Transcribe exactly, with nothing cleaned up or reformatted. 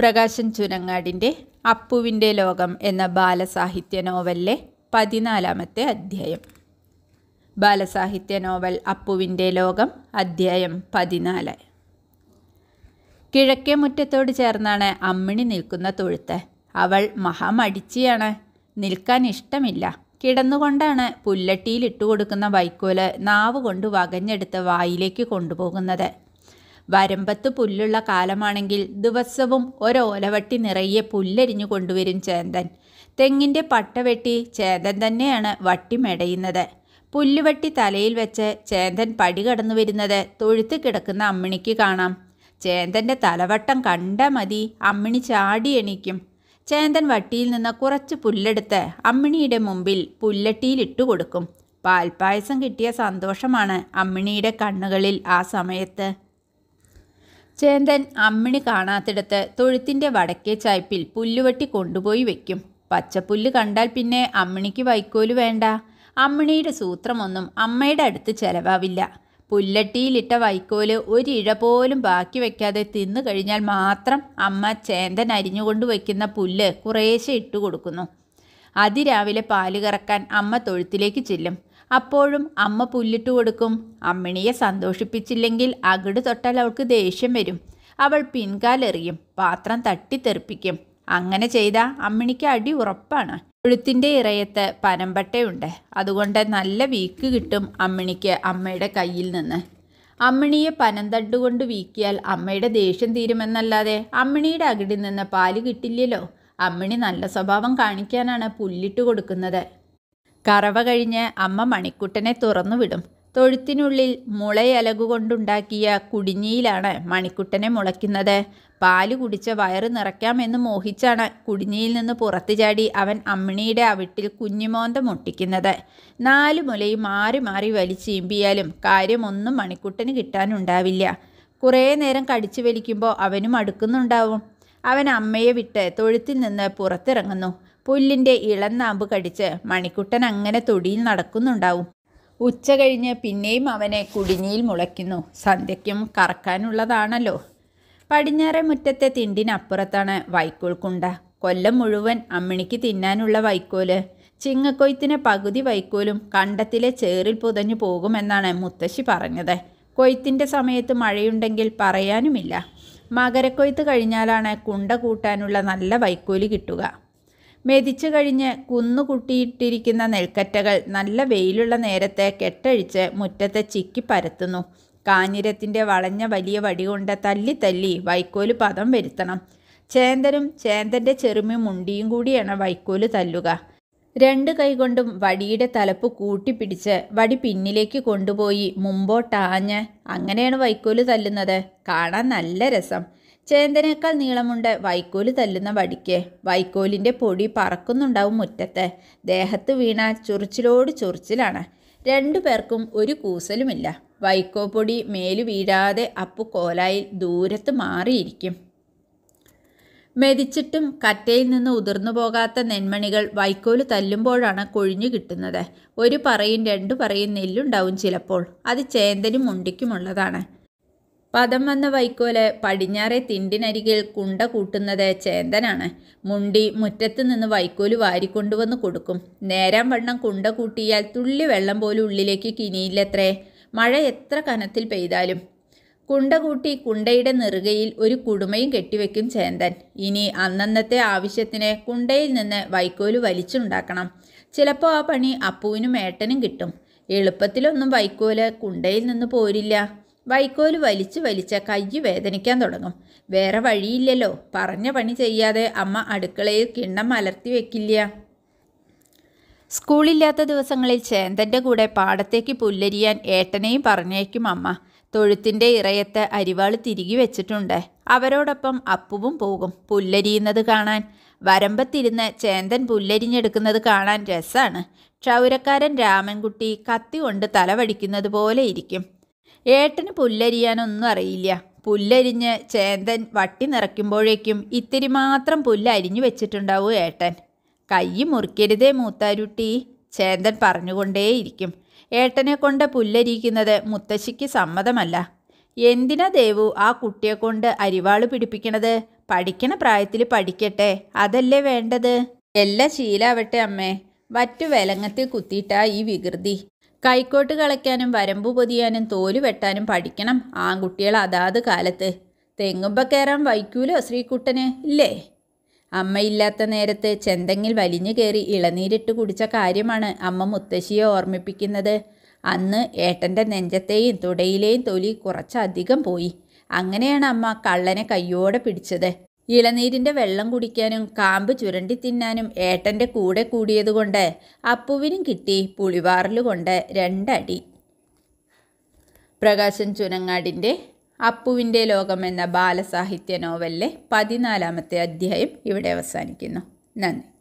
പ്രകാശൻ ചുനങ്ങാടിൻ്റെ അപ്പുവിൻ്റെ ലോകം എന്ന ബാലസാഹിത്യ നോവലിലെ പതിനാലാമത്തെ അധ്യായം. ബാലസാഹിത്യ നോവൽ അപ്പുവിൻ്റെ ലോകം, അധ്യായം പതിനാല്. കിഴക്കേ മുറ്റത്തോട് ചേർന്നാണ് അമ്മിണി നിൽക്കുന്ന തൊഴുത്ത്. അവൾ മഹാമടിച്ചിയാണ്. നിൽക്കാൻ ഇഷ്ടമില്ല. കിടന്നുകൊണ്ടാണ് പുല്ലട്ടിയിൽ ഇട്ടുകൊടുക്കുന്ന വൈക്കോല് നാവ് കൊണ്ട് വകഞ്ഞെടുത്ത് വായിലേക്ക് കൊണ്ടുപോകുന്നത്. വരമ്പത്ത് പുല്ലുള്ള കാലമാണെങ്കിൽ ദിവസവും ഒരോലവട്ടി നിറയെ പുല്ലരിഞ്ഞു കൊണ്ടുവരും ചേന്തൻ. തെങ്ങിൻ്റെ പട്ട വെട്ടി ചേന്തൻ തന്നെയാണ് വട്ടി മെടയുന്നത്. പുല്ലുവട്ടി തലയിൽ വെച്ച് ചേന്തൻ പടി കടന്നു വരുന്നത് തൊഴുത്ത് കിടക്കുന്ന അമ്മിണിക്ക് കാണാം. ചേന്തൻ്റെ തലവട്ടം കണ്ടാൽ മതി, അമ്മിണി ചാടി എണീക്കും. ചേന്തൻ വട്ടിയിൽ നിന്ന് കുറച്ച് പുല്ലെടുത്ത് അമ്മിണിയുടെ മുമ്പിൽ പുല്ലട്ടിയിൽ ഇട്ടുകൊടുക്കും. പാൽപ്പായസം കിട്ടിയ സന്തോഷമാണ് അമ്മിണിയുടെ കണ്ണുകളിൽ ആ സമയത്ത്. ചേന്തൻ അമ്മിണി കാണാത്തിടത്ത് തൊഴുത്തിൻ്റെ വടക്കേ ചായ്പിൽ പുല്ലുവട്ടി കൊണ്ടുപോയി വയ്ക്കും. പച്ചപ്പുല്ല് കണ്ടാൽ പിന്നെ അമ്മിണിക്ക് വൈക്കോല് വേണ്ട. അമ്മിണിയുടെ സൂത്രമൊന്നും അമ്മയുടെ അടുത്ത് ചെലവാവില്ല. പുല്ലട്ടിയിലിട്ട വൈക്കോല് ഒരിഴ പോലും ബാക്കി വയ്ക്കാതെ തിന്നു കഴിഞ്ഞാൽ മാത്രം അമ്മ ചേന്തൻ അരിഞ്ഞുകൊണ്ട് വയ്ക്കുന്ന പുല്ല് കുറേശ്ശെ ഇട്ടു കൊടുക്കുന്നു. അതിരാവിലെ പാല് കറക്കാൻ അമ്മ തൊഴുത്തിലേക്ക് ചെല്ലും. അപ്പോഴും അമ്മ പുല്ലിട്ട് കൊടുക്കും. അമ്മിണിയെ സന്തോഷിപ്പിച്ചില്ലെങ്കിൽ അകിട് തൊട്ടാൽ അവൾക്ക് ദേഷ്യം വരും. അവൾ പിൻകാലെറിയും, പാത്രം തട്ടിത്തെറിപ്പിക്കും. അങ്ങനെ ചെയ്താൽ അമ്മിണിക്ക് അടി ഉറപ്പാണ്. തൊഴുത്തിൻ്റെ ഇറയത്ത് പനമ്പട്ടയുണ്ട്. അതുകൊണ്ട് നല്ല വീക്ക് കിട്ടും അമ്മിണിക്ക് അമ്മയുടെ കയ്യിൽ നിന്ന്. അമ്മിണിയെ പനന്തണ്ട് കൊണ്ട് വീക്കിയാൽ അമ്മയുടെ ദേഷ്യം തീരുമെന്നല്ലാതെ അമ്മിണിയുടെ അകിടിൽ നിന്ന് പാല് കിട്ടില്ലല്ലോ. അമ്മിണി നല്ല സ്വഭാവം കാണിക്കാനാണ് പുല്ലിട്ട് കൊടുക്കുന്നത്. കറവ കഴിഞ്ഞ് അമ്മ മണിക്കുട്ടനെ തുറന്നു വിടും. തൊഴുത്തിനുള്ളിൽ മുളയലകുകൊണ്ടുണ്ടാക്കിയ കുടിഞ്ഞിയിലാണ് മണിക്കുട്ടനെ മുളയ്ക്കുന്നത്. പാല് കുടിച്ച വയറ് നിറയ്ക്കാമെന്ന് മോഹിച്ചാണ് കുടിഞ്ഞിയിൽ നിന്ന് പുറത്തു ചാടി അവൻ അമ്മിണിയുടെ അവിട്ടിൽ കുഞ്ഞിമോന്ത മുട്ടിക്കുന്നത്. നാല് മുലയും മാറി മാറി വലിച്ചീമ്പിയാലും കാര്യമൊന്നും മണിക്കുട്ടന് കിട്ടാനുണ്ടാവില്ല. കുറേ നേരം കടിച്ചു വലിക്കുമ്പോൾ അവനും അടുക്കുന്നുണ്ടാവും. അവൻ അമ്മയെ വിട്ട് തൊഴുത്തിൽ നിന്ന് പുറത്തിറങ്ങുന്നു. പുല്ലിൻ്റെ ഇളനാമ്പ് കടിച്ച് മണിക്കുട്ടൻ അങ്ങനെ തൊടിയിൽ നടക്കുന്നുണ്ടാവും. ഉച്ച കഴിഞ്ഞ് പിന്നെയും അവനെ കുടിഞ്ഞിയിൽ മുളയ്ക്കുന്നു. സന്ധ്യയ്ക്കും കറക്കാനുള്ളതാണല്ലോ. പടിഞ്ഞാറേ മുറ്റത്തെ തിണ്ടിനപ്പുറത്താണ് വൈക്കോൽ കുണ്ട. കൊല്ലം മുഴുവൻ അമ്മിണിക്ക് തിന്നാനുള്ള വൈക്കോല്. ചിങ്ങക്കൊയ്ത്തിന് പകുതി വൈക്കോലും കണ്ടത്തിലെ ചേറിൽ പുതഞ്ഞു പോകുമെന്നാണ് മുത്തശ്ശി പറഞ്ഞത്. കൊയ്ത്തിൻ്റെ സമയത്ത് മഴയുണ്ടെങ്കിൽ പറയാനുമില്ല. മകരക്കൊയ്ത്ത് കഴിഞ്ഞാലാണ് കുണ്ട കൂട്ടാനുള്ള നല്ല വൈക്കോല് കിട്ടുക. മെതിച്ചു കഴിഞ്ഞ് കുന്നുകുട്ടിയിട്ടിരിക്കുന്ന നെൽക്കറ്റകൾ നല്ല വെയിലുള്ള നേരത്തെ കെട്ടഴിച്ച് മുറ്റത്ത് ചിക്കി പരത്തുന്നു. കാഞ്ഞിരത്തിൻ്റെ വളഞ്ഞ വലിയ വടി കൊണ്ട് തല്ലി തല്ലി വൈക്കോല് പദം വരുത്തണം. ചേന്തനും ചേന്തൻ്റെ ചെറുമി മുണ്ടിയും കൂടിയാണ് വൈക്കോല് തല്ലുക. രണ്ട് കൈകൊണ്ടും വടിയുടെ തലപ്പ് കൂട്ടിപ്പിടിച്ച് വടി പിന്നിലേക്ക് കൊണ്ടുപോയി മുമ്പോട്ടാഞ്ഞ് അങ്ങനെയാണ് വൈക്കോല് തല്ലുന്നത്. കാണാൻ നല്ല രസം. ചേന്തനേക്കാൾ നീളമുണ്ട് വൈക്കോല് തല്ലുന്ന വടിക്ക്. വൈക്കോലിൻ്റെ പൊടി പറക്കുന്നുണ്ടാവും മുറ്റത്ത്. ദേഹത്ത് വീണാൽ ചൊറിച്ചിലോട് ചൊറിച്ചിലാണ്. രണ്ടു പേർക്കും ഒരു കൂസലുമില്ല. വൈക്കോ പൊടി മേലു വീഴാതെ അപ്പു കോലായിൽ ദൂരത്ത് മാറിയിരിക്കും. മെതിച്ചിട്ടും കറ്റയിൽ നിന്ന് ഉതിർന്നു പോകാത്ത നെന്മണികൾ വൈക്കോല് തല്ലുമ്പോഴാണ് കൊഴിഞ്ഞു കിട്ടുന്നത്. ഒരു പറയും രണ്ടു പറയും നെല്ലുണ്ടാവും ചിലപ്പോൾ. അത് ചേന്തനും മുണ്ടിക്കുമുള്ളതാണ്. പദം വന്ന വൈക്കോല് പടിഞ്ഞാറെ തിണ്ടിനരികിൽ കുണ്ട കൂട്ടുന്നത് ചേന്തനാണ്. മുണ്ടി മുറ്റത്ത് നിന്ന് വൈക്കോല് വാരിക്കൊണ്ടുവന്ന് കൊടുക്കും. നേരാം വണ്ണം കുണ്ട കൂട്ടിയാൽ തുള്ളി വെള്ളം പോലും ഉള്ളിലേക്ക് കിനിയില്ലത്രേ, മഴ എത്ര കനത്തിൽ പെയ്താലും. കുണ്ട കൂട്ടി കുണ്ടയുടെ നെറുകയിൽ ഒരു കുടുമയും കെട്ടിവെക്കും ചേന്തൻ. ഇനി അന്നന്നത്തെ ആവശ്യത്തിന് കുണ്ടയിൽ നിന്ന് വൈക്കോല് വലിച്ചുണ്ടാക്കണം. ചിലപ്പോൾ ആ പണി അപ്പുവിനും ഏട്ടനും കിട്ടും. എളുപ്പത്തിലൊന്നും വൈക്കോല് കുണ്ടയിൽ നിന്ന് പോരില്ല. വൈക്കോല് വലിച്ച് വലിച്ച് കയ്യ് വേദനിക്കാൻ തുടങ്ങും. വേറെ വഴിയില്ലല്ലോ. പറഞ്ഞ പണി ചെയ്യാതെ അമ്മ അടുക്കളയിൽ കിണ്ണം മലർത്തി വെക്കില്ല. സ്കൂളില്ലാത്ത ദിവസങ്ങളിൽ ചേന്തൻ്റെ കൂടെ പാടത്തേക്ക് പുല്ലരിയാൻ ഏട്ടനെയും പറഞ്ഞേക്കും അമ്മ. തൊഴുത്തിൻ്റെ ഇറയത്ത് അരിവാൾ തിരികെ വെച്ചിട്ടുണ്ട്. അവരോടൊപ്പം അപ്പുവും പോകും പുല്ലരിയുന്നത് കാണാൻ. വരമ്പത്തിരുന്ന് ചേന്തൻ പുല്ലരിഞ്ഞെടുക്കുന്നത് കാണാൻ രസമാണ്. ക്ഷൗരക്കാരൻ രാമൻകുട്ടി കത്തി കൊണ്ട് തലവടിക്കുന്നത് പോലെ ഇരിക്കും. ഏട്ടന് പുല്ലരിയാനൊന്നും അറിയില്ല. പുല്ലരിഞ്ഞ് ചേന്തൻ വട്ടി നിറയ്ക്കുമ്പോഴേക്കും ഇത്തിരി മാത്രം പുല്ല് അരിഞ്ഞു വെച്ചിട്ടുണ്ടാവും ഏട്ടൻ. കൈ മുറിക്കരുതേ മൂത്താരുട്ടി, ചേന്തൻ പറഞ്ഞുകൊണ്ടേയിരിക്കും. ഏട്ടനെ കൊണ്ട് പുല്ലരിക്കുന്നത് മുത്തശ്ശിക്ക് സമ്മതമല്ല. എന്തിനാ ദേവു ആ കുട്ടിയെ കൊണ്ട് അരിവാള് പിടിപ്പിക്കണത്? പഠിക്കണ പ്രായത്തിൽ പഠിക്കട്ടെ, അതല്ലേ വേണ്ടത്. എല്ലാ ശീലാവട്ടെ അമ്മേ. വറ്റു വിലങ്ങത്തിൽ കുത്തിയിട്ടാ ഈ വികൃതി. കൈക്കോട്ട് കളയ്ക്കാനും വരമ്പു പൊതിയാനും തോല് വെട്ടാനും പഠിക്കണം ആൺകുട്ടികൾ അതാത് കാലത്ത്. തെങ്ങുമ്പ കയറാൻ വൈക്കൂലോ ശ്രീകുട്ടന്, ഇല്ലേ? അമ്മയില്ലാത്ത നേരത്ത് ചെന്തെങ്ങിൽ വലിഞ്ഞു കയറി ഇളനീരിട്ട് കുടിച്ച കാര്യമാണ് അമ്മ മുത്തശ്ശിയെ ഓർമ്മിപ്പിക്കുന്നത്. അന്ന് ഏട്ടൻ്റെ നെഞ്ചത്തെയും തുടയിലെയും തൊലി കുറച്ചധികം പോയി. അങ്ങനെയാണ് അമ്മ കള്ളനെ കയ്യോടെ പിടിച്ചത്. ഇളനീരിൻ്റെ വെള്ളം കുടിക്കാനും കാമ്പ് ചുരണ്ടി തിന്നാനും ഏട്ടൻ്റെ കൂടെ കൂടിയതുകൊണ്ട് അപ്പുവിനും കിട്ടി പുളിവാറലുകൊണ്ട് രണ്ടടി. പ്രകാശൻ ചുനങ്ങാടിൻ്റെ അപ്പുവിൻ്റെ ലോകം എന്ന ബാലസാഹിത്യ നോവലിലെ പതിനാലാമത്തെ അധ്യായം ഇവിടെ അവസാനിക്കുന്നു. നന്ദി.